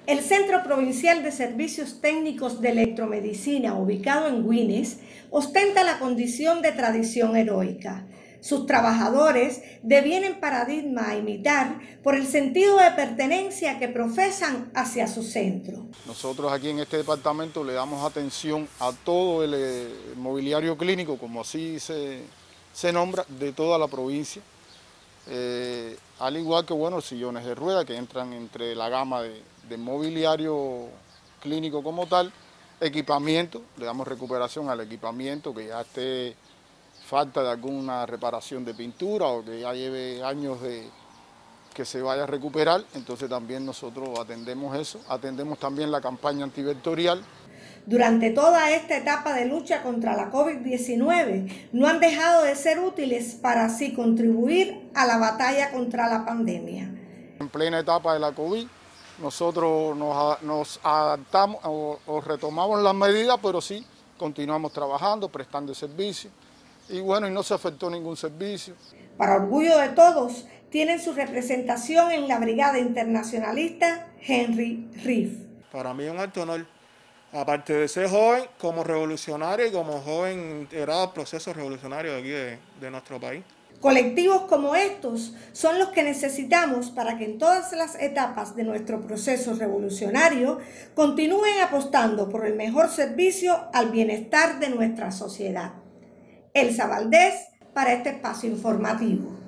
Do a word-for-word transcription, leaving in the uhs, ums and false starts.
El Centro Provincial de Servicios Técnicos de Electromedicina, ubicado en Güines, ostenta la condición de tradición heroica. Sus trabajadores devienen paradigma a imitar por el sentido de pertenencia que profesan hacia su centro. Nosotros aquí en este departamento le damos atención a todo el eh, mobiliario clínico, como así se, se nombra, de toda la provincia. Eh, al igual que, bueno, sillones de rueda que entran entre la gama de, de mobiliario clínico como tal, equipamiento, le damos recuperación al equipamiento que ya esté falta de alguna reparación de pintura o que ya lleve años de que se vaya a recuperar, entonces también nosotros atendemos eso, atendemos también la campaña antivectorial. Durante toda esta etapa de lucha contra la COVID diecinueve, no han dejado de ser útiles para así contribuir a la batalla contra la pandemia. En plena etapa de la COVID, nosotros nos, nos adaptamos o, o retomamos las medidas, pero sí continuamos trabajando, prestando servicio. Y bueno, y no se afectó ningún servicio. Para orgullo de todos, tienen su representación en la Brigada Internacionalista Henry Riff. Para mí es un alto honor, aparte de ser joven, como revolucionario y como joven integrado al proceso revolucionario de aquí de, de nuestro país. Colectivos como estos son los que necesitamos para que en todas las etapas de nuestro proceso revolucionario continúen apostando por el mejor servicio al bienestar de nuestra sociedad. Elsa Valdés, para este espacio informativo.